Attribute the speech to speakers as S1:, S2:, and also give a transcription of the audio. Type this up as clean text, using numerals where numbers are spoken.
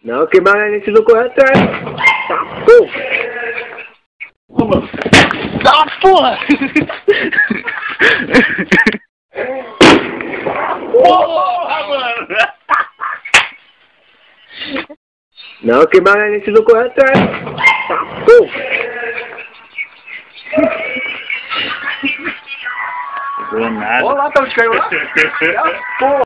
S1: Não, que mais a gente não corre atrás. Tá, porra.
S2: Tá, porra! Porra, mano!
S1: Não, que mais a gente não corre atrás. Tá, porra.
S2: Não nada.
S3: Olha lá, tá onde caiu lá? Porra!